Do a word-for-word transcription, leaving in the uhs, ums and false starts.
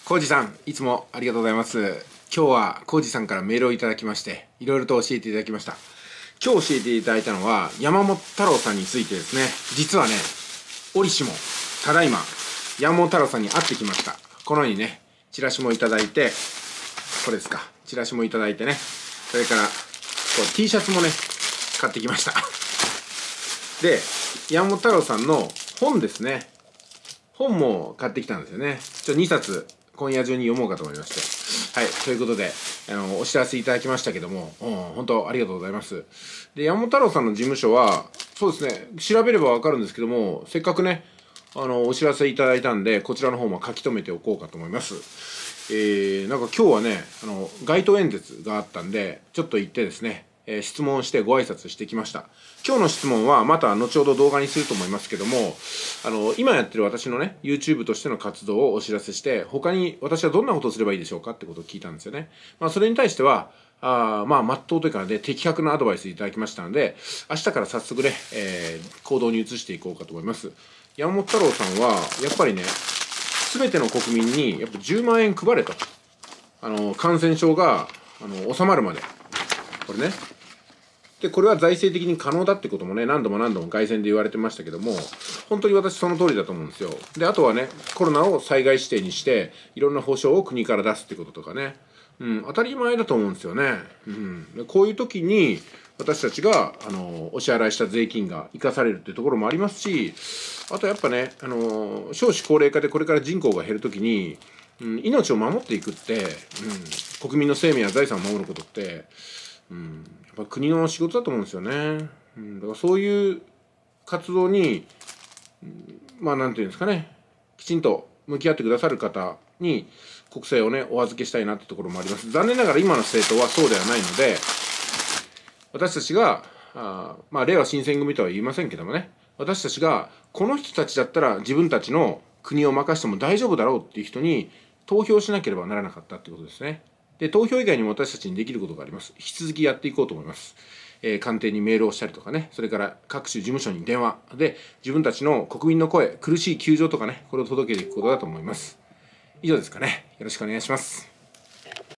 コウジさん、いつもありがとうございます。今日はコウジさんからメールをいただきまして、いろいろと教えていただきました。今日教えていただいたのは、山本太郎さんについてですね。実はね、折しも、ただいま、山本太郎さんに会ってきました。このようにね、チラシもいただいて、これですか、チラシもいただいてね、それから、こう T シャツもね、買ってきました。で、山本太郎さんの本ですね。本も買ってきたんですよね。ちょにさつ、今夜中に読もうかと思いまして。はい、ということで、あの、お知らせいただきましたけども、うん、本当ありがとうございます。で、山本太郎さんの事務所は、そうですね、調べればわかるんですけども、せっかくね、あの、お知らせいただいたんで、こちらの方も書き留めておこうかと思います。えー、なんか今日はね、あの、街頭演説があったんで、ちょっと行ってですね、えー、質問してご挨拶してきました。今日の質問はまた後ほど動画にすると思いますけども、あの、今やってる私のね、YouTube としての活動をお知らせして、他に私はどんなことをすればいいでしょうかってことを聞いたんですよね。まあ、それに対しては、あまあ、真っ当というかね、的確なアドバイスいただきましたので、明日から早速ね、えー、行動に移していこうかと思います。山本太郎さんは、やっぱりね、すべての国民に、やっぱじゅうまんえん配れと。あの、感染症が、あの、収まるまで。これね。で、これは財政的に可能だってこともね、何度も何度も外宣で言われてましたけども、本当に私その通りだと思うんですよ。で、あとはね、コロナを災害指定にして、いろんな保障を国から出すってこととかね、うん、当たり前だと思うんですよね。うん、こういう時に、私たちが、あの、お支払いした税金が生かされるっていうところもありますし、あとやっぱね、あの、少子高齢化でこれから人口が減るときに、うん、命を守っていくって、うん、国民の生命や財産を守ることって、うん、やっぱ国の仕事だと思うんですよね。うん、だからそういう活動に、うん、まあなんていうんですかね、きちんと向き合ってくださる方に国政をね、お預けしたいなってところもあります。残念ながら今の政党はそうではないので、私たちが、あまあ、れいわ新選組とは言いませんけどもね、私たちが、この人たちだったら自分たちの国を任しても大丈夫だろうっていう人に投票しなければならなかったってことですね。で、投票以外にも私たちにできることがあります。引き続きやっていこうと思います。えー、官邸にメールをしたりとかね、それから各種事務所に電話で、自分たちの国民の声、苦しい窮状とかね、これを届けていくことだと思います。以上ですかね。よろしくお願いします。